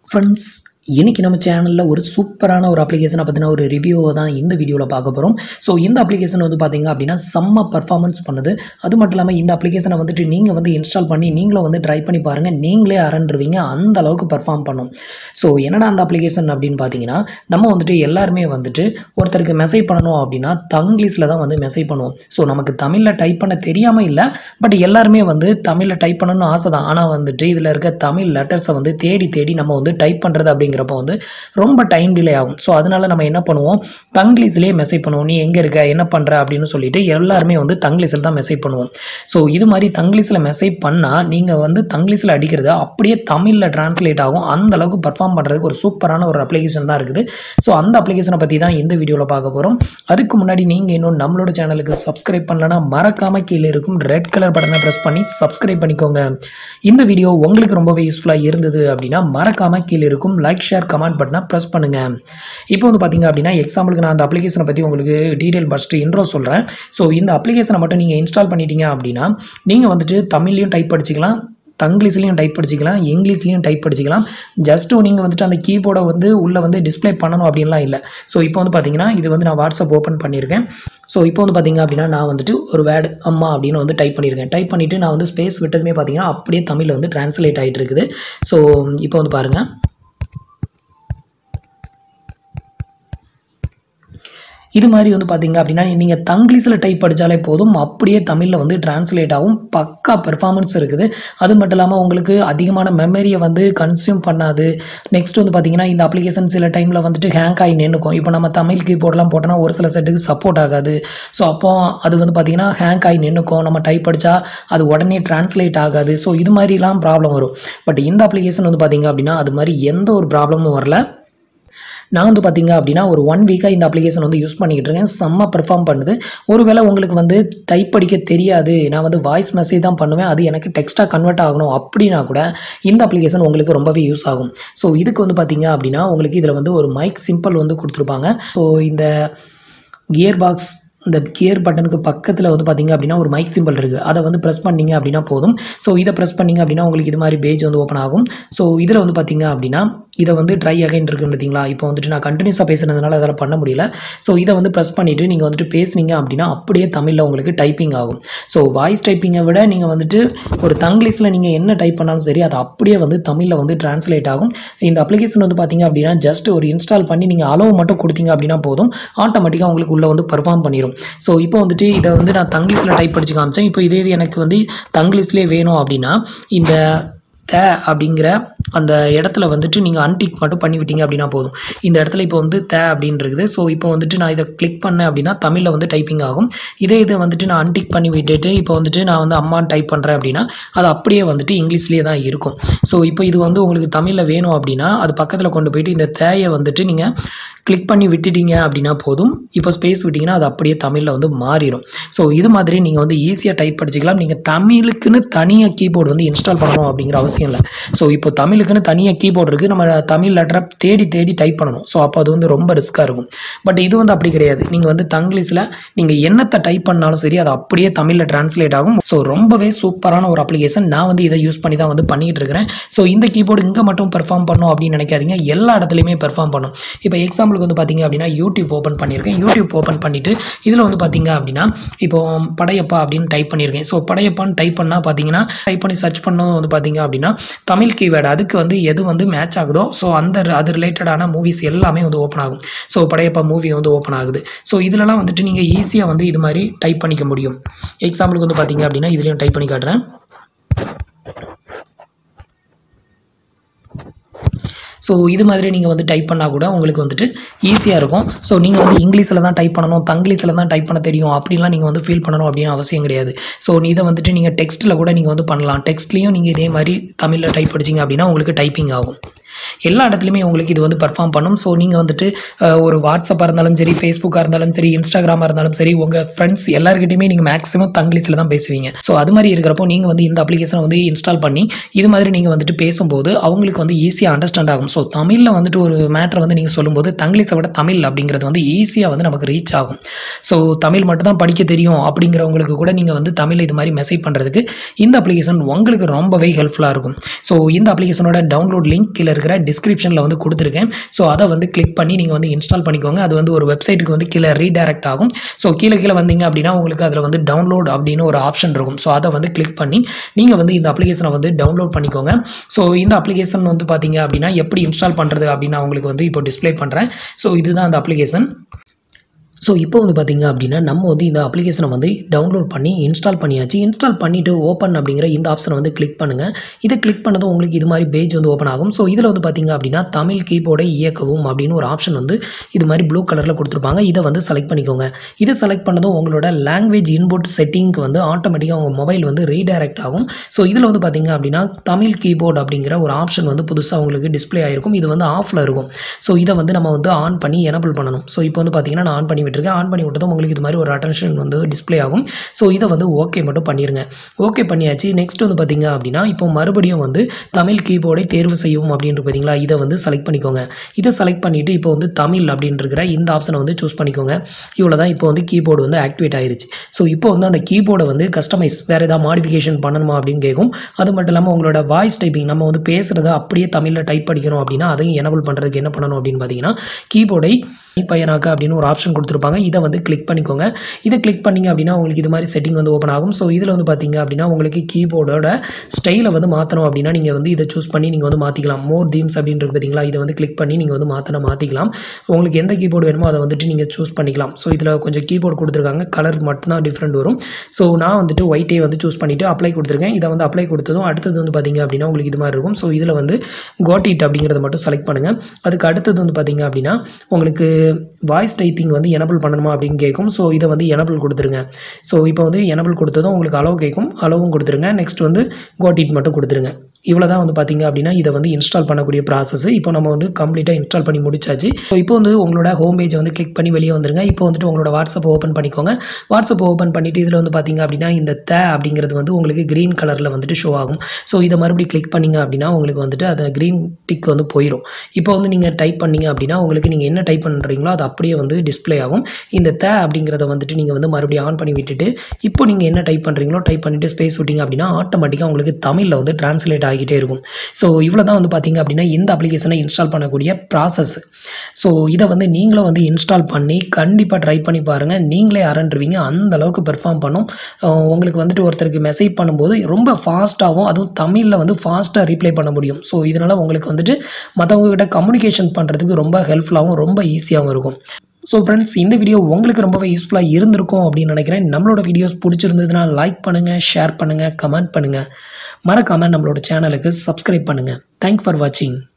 Friends, இன்னைக்கு நம்ம சேனல்ல ஒரு சூப்பரான ஒரு அப்ளிகேஷனை பத்தின ஒரு ரிவ்யூவை தான் இந்த வீடியோல பார்க்க போறோம். ஸோ இந்த அப்ளிகேஷன் வந்து பாத்தீங்க அப்படின்னா செம்ம பெர்ஃபார்மன்ஸ் பண்ணுது. அது மட்டும் இல்லாமல் இந்த அப்ளிகேஷனை வந்துட்டு நீங்க வந்து இன்ஸ்டால் பண்ணி நீங்களும் வந்து ட்ரை பண்ணி பாருங்க, நீங்களே அரண்டுருவீங்க, அந்த அளவுக்கு பெர்ஃபார்ம் பண்ணும். ஸோ என்னடா அந்த அப்ளிகேஷன் அப்படின்னு பார்த்தீங்கன்னா, நம்ம வந்துட்டு எல்லாருமே வந்துட்டு ஒருத்தருக்கு மெசேஜ் பண்ணணும் அப்படின்னா தங்கிலீஷில் தான் வந்து மெசேஜ் பண்ணுவோம். ஸோ நமக்கு தமிழில் டைப் பண்ண தெரியாமல் இல்லை, பட் எல்லாருமே வந்து தமிழில் டைப் பண்ணணும்னு ஆசை தான். ஆனால் வந்துட்டு இதில் இருக்க தமிழ் லெட்டர்ஸை வந்து தேடி தேடி நம்ம வந்து டைப் பண்ணுறது அப்படிங்கிறப்ப வந்து ரொம்ப டைம் டிலே ஆகும். ஸோ அதனால நம்ம என்ன பண்ணுவோம், தங்கிலீஷ்லேயே மெசேஜ் பண்ணுவோம். நீ எங்கே இருக்க, என்ன பண்ணுற அப்படின்னு சொல்லிட்டு எல்லாருமே வந்து தங்கிலீஷில் தான் மெசேஜ் பண்ணுவோம். ஸோ இது மாதிரி தங்கிலீஷில் மெசேஜ் பண்ணால் நீங்கள் வந்து தங்கிலீஷில் அடிக்கிறது அப்படியே தமிழில் டிரான்ஸ்லேட் ஆகும். அந்த அளவுக்கு பர்ஃபார்ம் பண்ணுறதுக்கு ஒரு சூப்பரான ஒரு அப்ளிகேஷன் தான் இருக்குது. ஸோ அந்த அப்ளிகேஷனை பற்றி தான் இந்த வீடியோவில் பார்க்க போகிறோம். அதுக்கு முன்னாடி நீங்கள் இன்னும் நம்மளோட சேனலுக்கு சப்ஸ்கிரைப் பண்ணலன்னா மறக்காமல் கீழே இருக்கும் ரெட் கலர் பட்டனை ப்ரெஸ் பண்ணி சப்ஸ்கிரைப் பண்ணிக்கோங்க. இந்த வீடியோ உங்களுக்கு ரொம்பவே யூஸ்ஃபுல்லாக இருந்தது அப்படின்னா மறக்காமல் கீழே இருக்கும் லைக் ஷேர் கமெண்ட் பட்டனை ப்ரெஸ் பண்ணுங்கள். இப்போ வந்து பார்த்தீங்க அப்படின்னா எக்ஸாம்பிளுக்கு நான் அந்த அப்ளிகேஷனை பற்றி உங்களுக்கு டீட்டெயில் ஃபஸ்ட்டு இன்ட்ரோ சொல்கிறேன். ஸோ இந்த அப்ளிகேஷனை மட்டும் நீங்கள் இன்ஸ்டால் பண்ணிட்டீங்க அப்படின்னா நீங்கள் வந்துட்டு தமிழ்லையும் டைப் படிச்சிக்கலாம், தங்கிலீஷ்லையும் டைப் படிச்சிக்கலாம், இங்கிலீஷ்லையும் டைப் படிச்சிக்கலாம். ஜஸ்ட்டு நீங்கள் வந்துட்டு அந்த கீபோர்டை வந்து உள்ளே வந்து டிஸ்பிளே பண்ணணும் அப்படின்லாம் இல்லை. ஸோ இப்போ வந்து பார்த்தீங்கன்னா இது வந்து நான் வாட்ஸ்அப் ஓப்பன் பண்ணியிருக்கேன். ஸோ இப்போ வந்து பார்த்தீங்க அப்படின்னா நான் வந்துட்டு ஒரு வேர்டு அம்மா அப்படின்னு வந்து டைப் பண்ணியிருக்கேன். டைப் பண்ணிவிட்டு நான் வந்து ஸ்பேஸ் விட்டதுமே பார்த்தீங்கன்னா அப்படியே தமிழில் வந்து டிரான்ஸ்லேட் ஆகிட்டு இருக்குது. ஸோ இப்போ வந்து பாருங்கள், இது மாதிரி வந்து பார்த்தீங்க அப்படின்னா நீங்கள் தங்கிலீஷில் டைப் படித்தாலே போதும், அப்படியே தமிழில் வந்து டிரான்ஸ்லேட் ஆகும். பக்கா பெர்ஃபார்மன்ஸ் இருக்குது. அது மட்டும் இல்லாமல் உங்களுக்கு அதிகமான மெமரியை வந்து கன்சியூம் பண்ணாது. நெக்ஸ்ட் வந்து பார்த்தீங்கன்னா இந்த அப்ளிகேஷன் சில டைமில் வந்துட்டு ஹேங்க் ஆகி நின்றுக்கும். இப்போ நம்ம தமிழ் கீபோர்டெலாம் போட்டோன்னா ஒரு சில செட்டுக்கு சப்போர்ட் ஆகாது. ஸோ அப்போ அது வந்து பார்த்தீங்கன்னா ஹேங்க் ஆகி நின்றுக்கும். நம்ம டைப் படித்தா அது உடனே டிரான்ஸ்லேட் ஆகாது. ஸோ இது மாதிரிலாம் ப்ராப்ளம் வரும். பட் இந்த அப்ளிகேஷன் வந்து பார்த்தீங்க அப்படின்னா அது மாதிரி எந்த ஒரு ப்ராப்ளமும் வரல. நான் வந்து பார்த்தீங்க அப்படின்னா ஒரு 1 வீக்காக இந்த அப்ளிகேஷன் வந்து யூஸ் பண்ணிக்கிட்டு இருக்கேன். செம்ம பெர்ஃபார்ம் பண்ணுது. ஒருவேளை உங்களுக்கு வந்து டைப் படிக்க தெரியாது, நான் வந்து வாய்ஸ் மெசேஜ் தான் பண்ணுவேன், அது எனக்கு டெக்ஸ்ட்டாக கன்வெர்ட் ஆகணும் அப்படின்னா கூட இந்த அப்ளிகேஷன் உங்களுக்கு ரொம்பவே யூஸ் ஆகும். ஸோ இதுக்கு வந்து பார்த்தீங்க அப்படின்னா உங்களுக்கு இதில் வந்து ஒரு மைக் சிம்பிள் வந்து கொடுத்துருப்பாங்க. ஸோ இந்த கியர் பாக்ஸ், இந்த கியர் பட்டனுக்கு பக்கத்தில் வந்து பார்த்தீங்க அப்படின்னா ஒரு மைக் சிம்பிள் இருக்குது. அதை வந்து ப்ரெஸ் பண்ணிங்க அப்படின்னா போதும். ஸோ இதை ப்ரெஸ் பண்ணிங்க அப்படின்னா உங்களுக்கு இது மாதிரி பேஜ் வந்து ஓப்பன் ஆகும். ஸோ இதில் வந்து பார்த்தீங்க அப்படின்னா இதை வந்து ட்ரை அகைன் இருக்குன்னு பார்த்தீங்களா, இப்போ வந்துட்டு நான் கண்டினியூஸாக பேசுனதுனால அதெல்லாம் பண்ண முடியல. ஸோ இதை வந்து ப்ரெஸ் பண்ணிவிட்டு நீங்கள் வந்துட்டு பேசுனீங்க அப்படின்னா அப்படியே தமிழில் உங்களுக்கு டைப்பிங் ஆகும். ஸோ வாய்ஸ் டைப்பிங்கை விட நீங்கள் வந்துட்டு ஒரு தங்கிலீஷில் நீங்கள் என்ன டைப் பண்ணாலும் சரி அது அப்படியே வந்து தமிழில் வந்து டிரான்ஸ்லேட் ஆகும். இந்த அப்ளிகேஷன் வந்து பார்த்தீங்க அப்படின்னா ஜஸ்ட் ஒரு இன்ஸ்டால் பண்ணி நீங்கள் அலோவ் மட்டும் கொடுத்தீங்க அப்படின்னா போதும், ஆட்டோமேட்டிக்காக உங்களுக்கு உள்ளே வந்து பெர்ஃபார்ம் பண்ணிடும். ஸோ இப்போ வந்துட்டு இதை வந்து நான் தங்கிலீஷில் டைப் படித்து காமிச்சேன். இப்போ இதே இது எனக்கு வந்து தங்கிலீஷ்லேயே வேணும் அப்படின்னா இந்த அப்படிங்கிற அந்த இடத்துல வந்துட்டு நீங்கள் அன்டிக் மட்டும் பண்ணி விட்டீங்க அப்படின்னா போதும். இந்த இடத்துல இப்போ வந்து அப்படின்னு இருக்குது. ஸோ இப்போ வந்துட்டு நான் இதை கிளிக் பண்ணேன் அப்படின்னா தமிழில் வந்து டைப்பிங் ஆகும். இதை வந்துட்டு நான் அன்டிக் பண்ணி விட்டுட்டு இப்போ வந்துட்டு நான் வந்து அம்மான்னு டைப் பண்ணுறேன் அப்படின்னா அது அப்படியே வந்துட்டு இங்கிலீஷ்லேயே தான் இருக்கும். ஸோ இப்போ இது வந்து உங்களுக்கு தமிழில் வேணும் அப்படின்னா அது பக்கத்தில் கொண்டு போயிட்டு இந்த தேயை வந்துட்டு நீங்கள் கிளிக் பண்ணி விட்டுட்டீங்க அப்படின்னா போதும். இப்போ ஸ்பேஸ் விட்டிங்கன்னா அது அப்படியே தமிழில் வந்து மாறிடும். ஸோ இது மாதிரி நீங்கள் வந்து ஈஸியாக டைப் படிச்சிக்கலாம். நீங்கள் தமிழுக்குன்னு தனியாக கீபோர்டு வந்து இன்ஸ்டால் பண்ணணும் அப்படிங்கிற அவசியம் இல்லை. ஸோ இப்போ தமிழுக்குன்னு தனியாக கீபோர்டு இருக்குது, நம்ம தமிழ் லெட்டரை தேடி தேடி டைப் பண்ணணும். ஸோ அப்போ அது வந்து ரொம்ப ரிஸ்க்காக இருக்கும். பட் இது வந்து அப்படி கிடையாது. நீங்கள் வந்து தங்கிலீஷில் நீங்கள் என்னத்தை டைப் பண்ணாலும் சரி அது அப்படியே தமிழில் டிரான்ஸ்லேட் ஆகும். ஸோ ரொம்பவே சூப்பரான ஒரு அப்ளிகேஷன். நான் வந்து இதை யூஸ் பண்ணி தான் வந்து பண்ணிகிட்டு இருக்கிறேன். ஸோ இந்த கீபோர்டு இங்கே மட்டும் பெர்ஃபார்ம் பண்ணும் அப்படின்னு நினைக்காதீங்க, எல்லா இடத்துலையுமே பெர்ஃபார்ம் பண்ணும். இப்போ எக்ஸாம்பிளுக்கு வந்து பார்த்தீங்க அப்படின்னா யூடியூப் ஓப்பன் பண்ணியிருக்கேன். யூடியூப் ஓப்பன் பண்ணிவிட்டு இதில் வந்து பார்த்தீங்க அப்படின்னா இப்போ படையப்பா அப்படின்னு டைப் பண்ணியிருக்கேன். ஸோ படையப்பான்னு டைப் பண்ணால் பார்த்தீங்கன்னா டைப் பண்ணி சர்ச் பண்ணணும் வந்து பார்த்தீங்க அப்படின்னா தமிழ் கீவேர்டு அதுக்கு வந்து எது வந்து மேட்ச் ஆகுதோ ஸோ அது ரிலேட்டடான மூவிஸ் எல்லாமே வந்து ஓப்பன் ஆகும். ஸோ படையப்பா மூவி வந்து ஓப்பன் ஆகுது. ஸோ இதிலலாம் வந்துட்டு நீங்கள் ஈஸியாக வந்து இது மாதிரி டைப் பண்ணிக்க முடியும். எக்ஸாம்பிளுக்கு வந்து பார்த்தீங்க அப்படின்னா இதுலேயும் டைப் பண்ணி காட்டுறேன். ஸோ இது மாதிரி நீங்கள் வந்து டைப் பண்ணால் கூட உங்களுக்கு வந்துட்டு ஈஸியாக இருக்கும். ஸோ நீங்கள் வந்து இங்கிலீஷில் தான் டைப் பண்ணணும், தங்கிலீஷில் தான் டைப் பண்ண தெரியும் அப்படின்லாம் நீங்கள் வந்து ஃபீல் பண்ணணும் அப்படின்னு அவசியம் கிடையாது. ஸோ இதை வந்துட்டு நீங்கள் டெக்ஸ்ட்டில் கூட நீங்கள் வந்து பண்ணலாம். டெக்ஸ்ட்லேயும் நீங்கள் இதே மாதிரி தமிழில் டைப் படிச்சிங்க அப்படின்னா உங்களுக்கு டைப்பிங் ஆகும். எல்லா இடத்துலையுமே உங்களுக்கு இது வந்து பெர்ஃபார்ம் பண்ணும். ஸோ நீங்கள் வந்துட்டு ஒரு வாட்ஸ்அப்பாக இருந்தாலும் சரி, ஃபேஸ்புக்காக இருந்தாலும் சரி, இன்ஸ்டாகிராமாக இருந்தாலும் சரி, உங்கள் ஃப்ரெண்ட்ஸ் எல்லாருக்கிட்டையுமே நீங்கள் மேக்ஸிமம் தங்கிலீஷில் தான் பேசுவீங்க. ஸோ அது மாதிரி இருக்கிறப்போ நீங்கள் வந்து இந்த அப்ளிகேஷனை வந்து இன்ஸ்டால் பண்ணி இது மாதிரி நீங்கள் வந்துட்டு பேசும்போது அவங்களுக்கு வந்து ஈஸியாக அண்டர்ஸ்டாண்ட் ஆகும். ஸோ தமிழில் வந்துட்டு ஒரு மேட்டரை வந்து நீங்கள் சொல்லும்போது தங்கிலீஷை விட தமிழ் அப்படிங்கிறது வந்து ஈஸியாக வந்து நமக்கு ரீச் ஆகும். ஸோ தமிழ் மட்டும் தான் படிக்க தெரியும் அப்படிங்கிறவங்களுக்கு கூட நீங்கள் வந்து தமிழில் இது மாதிரி மெசேஜ் பண்ணுறதுக்கு இந்த அப்ளிகேஷன் உங்களுக்கு ரொம்பவே ஹெல்ப்ஃபுல்லாக இருக்கும். ஸோ இந்த அப்ளிகேஷனோட டவுன்லோட் லிங்க் கீழே இருக்கிற இருக்கிற டிஸ்கிரிப்ஷனில் வந்து கொடுத்துருக்கேன். ஸோ அதை வந்து கிளிக் பண்ணி நீங்கள் வந்து இன்ஸ்டால் பண்ணிக்கோங்க. அது வந்து ஒரு வெப்சைட்டுக்கு வந்து கீழே ரீடைரக்ட் ஆகும். ஸோ கீழே வந்தீங்க அப்படின்னா உங்களுக்கு அதில் வந்து டவுன்லோட் அப்படின்னு ஒரு ஆப்ஷன் இருக்கும். ஸோ அதை வந்து கிளிக் பண்ணி நீங்கள் வந்து இந்த அப்ளிகேஷனை வந்து டவுன்லோட் பண்ணிக்கோங்க. ஸோ இந்த அப்ளிகேஷன் வந்து பார்த்தீங்க அப்படின்னா எப்படி இன்ஸ்டால் பண்ணுறது அப்படின்னு நான் உங்களுக்கு வந்து இப்போ டிஸ்ப்ளே பண்ணுறேன். ஸோ இதுதான் அந்த அப்ளிகேஷன். ஸோ இப்போ வந்து பார்த்தீங்க அப்படின்னா நம்ம வந்து இந்த அப்ளிகேஷனை வந்து டவுன்லோட் பண்ணி இன்ஸ்டால் பண்ணியாச்சு. இன்ஸ்டால் பண்ணிவிட்டு ஓப்பன் அப்படிங்கிற இந்த ஆப்ஷனை வந்து கிளிக் பண்ணுங்கள். இதை கிளிக் பண்ணதும் உங்களுக்கு இது மாதிரி பேஜ் வந்து ஓப்பன் ஆகும். ஸோ இதில் வந்து பார்த்தீங்க அப்படின்னா தமிழ் கீபோர்டை இயக்கவும் அப்படின்னு ஒரு ஆப்ஷன் வந்து இது மாதிரி ப்ளூ கலரில் கொடுத்துருப்பாங்க. இதை வந்து செலக்ட் பண்ணிக்கோங்க. இதை செலக்ட் பண்ணதும் உங்களோட லாங்குவேஜ் இன்புட் செட்டிங்க்கு வந்து ஆட்டோமேட்டிக்காக உங்கள் மொபைல் வந்து ரீடைரக்ட் ஆகும். ஸோ இதில் வந்து பார்த்தீங்க அப்படின்னா தமிழ் கீபோர்டு அப்படிங்கிற ஒரு ஆப்ஷன் வந்து புதுசாக உங்களுக்கு டிஸ்ப்ளே ஆகிருக்கும். இது வந்து ஆஃபில் இருக்கும். ஸோ இதை வந்து நம்ம வந்து ஆன் பண்ணி எனபிள் பண்ணணும். ஸோ இப்போ வந்து பார்த்தீங்கன்னா நான் ஆன் பண்ணி விட்டுருக்கேன். ஆன் பண்ணி விட்டதும் உங்களுக்கு இது மாதிரி ஒரு அட்டென்ஷன் வந்து டிஸ்ப்ளே ஆகும். ஸோ இதை வந்து ஓகே மட்டும் பண்ணிடுங்க. ஓகே பண்ணியாச்சு. நெக்ஸ்ட் வந்து பார்த்தீங்க அப்படின்னா இப்போ மறுபடியும் வந்து தமிழ் கீபோர்டை தேர்வு செய்யவும் அப்படின்ட்டு பார்த்தீங்களா, இதை வந்து செலக்ட் பண்ணிக்கோங்க. இதை செலக்ட் பண்ணிவிட்டு இப்போ வந்து தமிழ் அப்படின்னு இருக்கிற இந்த ஆப்ஷனை வந்து சூஸ் பண்ணிக்கோங்க. இவ்வளோ தான் இப்போ வந்து கீபோர்டு வந்து ஆக்டிவேட் ஆயிருச்சு. ஸோ இப்போ வந்து அந்த கீபோர்டை வந்து கஸ்டமைஸ் வேறு ஏதாவது மாடிஃபிகேஷன் பண்ணணுமா அப்படின்னு கேட்கும். அது மட்டும் இல்லாமல் உங்களோட வாய்ஸ் டைப்பிங் நம்ம வந்து பேசுகிறத அப்படியே தமிழில் டைப் படிக்கணும் அப்படின்னா அதையும் எனபிள் பண்ணுறதுக்கு என்ன பண்ணணும் அப்படின்னு பார்த்தீங்கன்னா கீபோர்டை பயனாக்க அப்படின்னு ஒரு ஆப்ஷன் கொடுத்துருப்பாங்க. இதை வந்து கிளிக் பண்ணிக்கோங்க. இதை கிளிக் பண்ணிங்க அப்படின்னா உங்களுக்கு இது மாதிரி செட்டிங் வந்து ஓப்பன் ஆகும். ஸோ இதில் வந்து பார்த்தீங்க அப்படின்னா உங்களுக்கு கீபோர்டோட ஸ்டைலை வந்து மாற்றணும் அப்படின்னா நீங்கள் வந்து இதை சூஸ் பண்ணி நீங்கள் வந்து மாற்றிக்கலாம். மோர் தீம்ஸ் அப்படின்றது பார்த்தீங்களா, இதை வந்து கிளிக் பண்ணி நீங்கள் வந்து மாற்றிக்கலாம். உங்களுக்கு எந்த கீபோர்டு வேணுமோ அதை வந்துட்டு நீங்கள் சூஸ் பண்ணிக்கலாம். ஸோ இதில் கொஞ்சம் கீபோர்டு கொடுத்துருக்காங்க. கலர் மட்டும்தான் டிஃப்ரெண்ட் வரும். ஸோ நான் வந்துட்டு ஒயிட்டே வந்து சூஸ் பண்ணிவிட்டு அப்ளை கொடுத்துருக்கேன். இதை வந்து அப்ளை கொடுத்ததும் அடுத்தது வந்து பார்த்தீங்க அப்படின்னா உங்களுக்கு இது மாதிரி இருக்கும். ஸோ இதில் வந்து கோட் இட் அப்படிங்கிறத மட்டும் செலக்ட் பண்ணுங்கள். அதுக்கு அடுத்தது வந்து பார்த்தீங்க அப்படின்னா உங்களுக்கு வாய்ஸ் டைப்பிங் வந்து எனபிள் பண்ணணுமா அப்படின்னு கேட்கும். ஸோ இதை வந்து எனபிள் கொடுத்துருங்க. ஸோ இப்போ வந்து எனபிள் கொடுத்ததும் உங்களுக்கு அலோவ் கேட்கும். அலோவும் கொடுத்துருங்க. நெக்ஸ்ட் வந்து கோட் இட் மட்டும் கொடுத்துருங்க. இவ்வளோ தான் வந்து பார்த்தீங்க அப்படின்னா இதை வந்து இன்ஸ்டால் பண்ணக்கூடிய ப்ராசஸ். இப்போ நம்ம வந்து கம்ப்ளீட்டாக இன்ஸ்டால் பண்ணி முடிச்சாச்சு. ஸோ இப்போ வந்து உங்களோட ஹோம் பேஜை வந்து கிளிக் பண்ணி வெளியே வந்துருங்க. இப்போ வந்துட்டு உங்களோட வாட்ஸ்அப் ஓப்பன் பண்ணிக்கோங்க. வாட்ஸ்அப் ஓப்பன் பண்ணிவிட்டு இதில் வந்து பார்த்தீங்க அப்படின்னா இந்த அப்படிங்கிறது வந்து உங்களுக்கு க்ரீன் கலரில் வந்துட்டு ஷோ ஆகும். ஸோ இதை மறுபடியும் கிளிக் பண்ணிங்க அப்படின்னா உங்களுக்கு வந்துட்டு அந்த க்ரீன் டிக் வந்து போயிடும். இப்போ வந்து நீங்கள் டைப் பண்ணிங்க அப்படின்னா உங்களுக்கு நீங்கள் என்ன டைப் பண்ணுறீங்களோ அது அப்படியே வந்து டிஸ்ப்ளே ஆகும். இந்த அப்படிங்கிறத வந்துட்டு நீங்கள் வந்து மறுபடியும் ஆன் பண்ணி விட்டுட்டு இப்போ நீங்கள் என்ன டைப் பண்ணுறீங்களோ டைப் பண்ணிவிட்டு ஸ்பேஸ் விட்டிங்க அப்படின்னா ஆட்டோமேட்டிக்காக உங்களுக்கு தமிழில் வந்து டிரான்ஸ்லேட் ஆகிட்டே இருக்கும். ஸோ இவ்வளோ தான் வந்து பார்த்தீங்க அப்படின்னா இந்த அப்ளிகேஷனை இன்ஸ்டால் பண்ணக்கூடிய ப்ராசஸ். ஸோ இதை வந்து நீங்களும் வந்து இன்ஸ்டால் பண்ணி கண்டிப்பாக ட்ரை பண்ணி பாருங்கள். நீங்களே அரண்டுருவீங்க. அந்த அளவுக்கு பெர்ஃபார்ம் பண்ணும். உங்களுக்கு வந்துட்டு ஒருத்தருக்கு மெசேஜ் பண்ணும்போது ரொம்ப ஃபாஸ்ட்டாகவும் அதுவும் தமிழில் வந்து ஃபாஸ்ட்டாக ரீப்ளை பண்ண முடியும். ஸோ இதனால் உங்களுக்கு வந்துட்டு மற்றவங்ககிட்ட கம்யூனிகேஷன் பண்ணுறதுக்கு ரொம்ப ஹெல்ப்ஃபுல்லாகவும் ரொம்ப ஈஸியாகவும் இருக்கும். ஸோ ஃப்ரெண்ட்ஸ், இந்த வீடியோ உங்களுக்கு ரொம்பவே யூஸ்ஃபுல்லாக இருந்திருக்கும் அப்படின்னு நினைக்கிறேன். நம்மளோட வீடியோஸ் பிடிச்சிருந்ததுன்னா லைக் பண்ணுங்கள், ஷேர் பண்ணுங்கள், கமெண்ட் பண்ணுங்கள். மறக்காமல் நம்மளோட சேனலுக்கு சப்ஸ்கிரைப் பண்ணுங்கள். தேங்க்ஸ் ஃபார் வாட்சிங்.